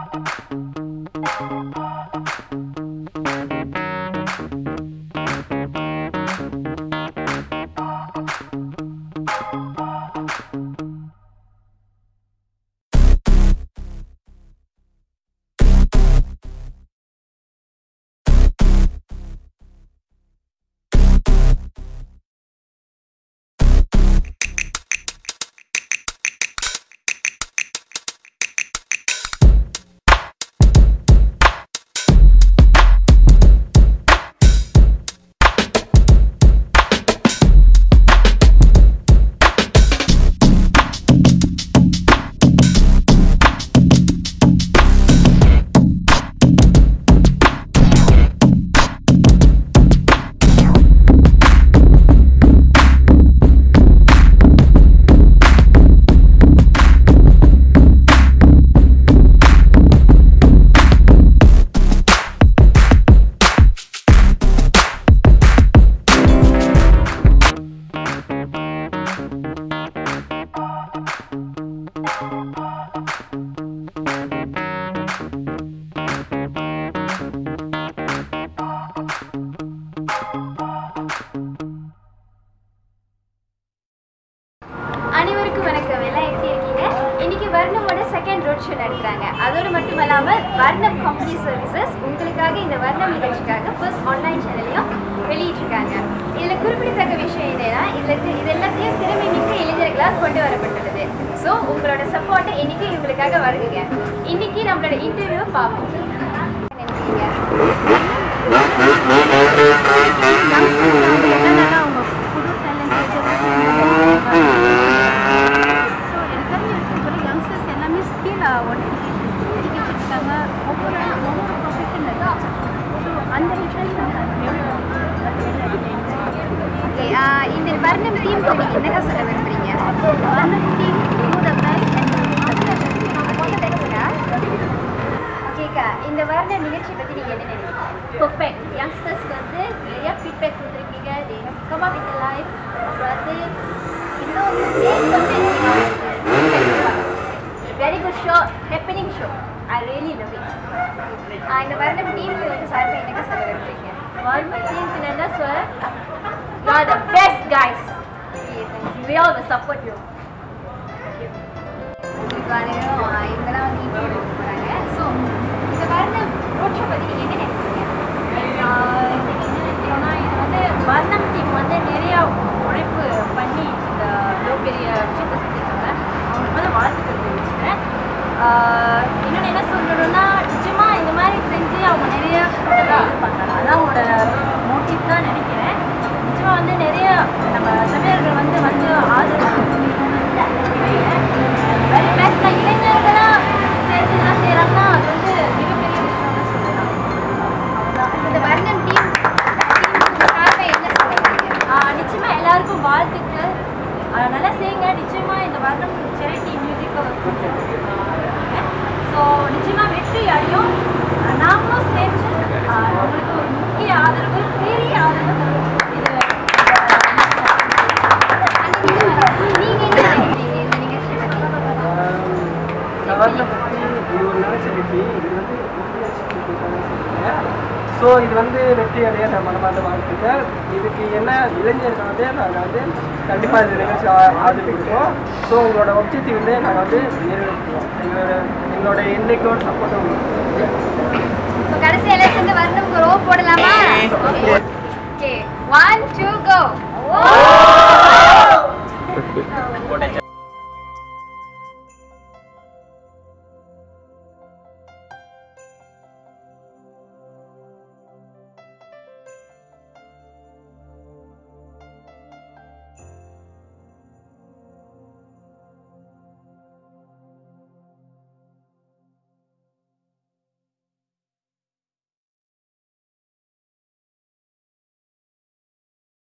second road show நடக்குறாங்க. அதோட மட்டுமல்லாமல் வர்ணம் கம்பெனி சர்வீசஸ் உங்களுக்காக இந்த வர்ணம் நிகழ்ச்சிக்காக ஃபர்ஸ்ட் ஆன்லைன் சேனலையும் வெளியிட்டிருக்காங்க. இதில் குறிப்பிடத்தக்க விஷயம் என்னன்னா இது எல்லாத்தையும் திறமை மிக்க இளைஞர்களால் கொண்டு வரப்பட்டுள்ளது. ஸோ உங்களோட சப்போர்ட்டை இன்னைக்கு இவங்களுக்காக வருகுங்க. இன்னைக்கு நம்மளோட இன்டர்வியூ பார்ப்போம். இந்த வர்ணம் டீம் என்னக்கா சொல்ல விரும்புறீங்க? வர்ணம் டீம் ஓகேக்கா, இந்த வர்ண நிகழ்ச்சி பற்றி நீங்கள் என்ன நினைக்கிறீங்க? பர்ஃபெக்ட். யங்ஸ்டர்ஸ்க்கு வந்து நிறையா ஃபீட்பேக் கொடுத்துருக்கீங்க. Come up with life. அப்புறம் வந்து very good show, happening show. I really love it. இந்த வர்ணம் டீமுக்கு வந்து சார்பாக என்னக்கா சொல்ல விரும்புறீங்க? வர்ணம் டீமுக்கு என்ன சொல்ல? You are the best guys. We all will support you. இவங்கெல்லாம் வந்து இப்போ போகிறாங்க. ஸோ இந்த வர்ணம் ரோட் ஷோ பற்றி நீங்கள் என்ன நினைக்கிறீங்க? இது வந்து வர்ணம் டீம் வந்து நிறையா உழைப்பு பண்ணி இந்த இவ்வளோ பெரிய விஷயத்தை செஞ்சுருக்காங்க. அவங்களுக்கு வந்து வாழ்த்துக்கள் தெரிவிச்சுக்கிறேன். இன்னொன்று என்ன சொல்லணும்னா, நிச்சயமாக இந்த மாதிரி செஞ்சு அவங்க நிறைய இருப்பாங்க. அதான் அவங்களோட மோட்டிவ் தான் நினைக்கிறேன். நிச்சயமாக வந்து நிறைய நம்ம தமிழர்கள் வந்து ஆதரவு வெரி பெஸ்ட்டாக இளைஞர்களாக சேர்ந்துலாம் செய்கிறாங்கன்னா அது வந்து மிகப்பெரிய விஷயம்னு சொல்லலாம். இந்த வர்ணம் டீம் என்ன சொல்லுவாங்க? நிச்சயமாக எல்லாருக்கும் வாழ்த்துக்கள். நல்லா செய்யுங்க. நிச்சயமாக இந்த வர்ணம் சேரிட்டி மியூசிக்கை ஸோ நிச்சயமாக வெற்றி அடையும். நாங்களும் சேர்ந்து உங்களுக்கு ஒரு முக்கிய ஆதரவு, பெரிய ஆதரவு தரும். ஸோ இது வந்து வெற்றி அடைய நம்ம மனமார்ந்த வாழ்த்துக்கள். இதுக்கு என்ன இளைஞர்கள் வந்து நாங்கள் வந்து கண்டிப்பாக இந்த நிகழ்ச்சி ஆதரிக்கிறோம். ஸோ உங்களோட ஒப்ஜெக்டிவ் வந்து நாங்கள் வந்து நிறைவேற்றுவோம். எங்களோட என்னைக்கோட சப்போர்ட் உங்களுக்கு. கடைசியில் சேர்ந்து வர்ணம் ரோ போடலாமா? Okay 1 2 go.